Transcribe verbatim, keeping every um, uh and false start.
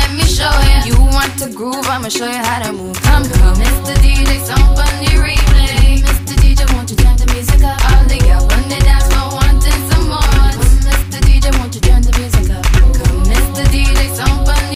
let me show you. You want to groove, I'ma show you how to move. Come, come.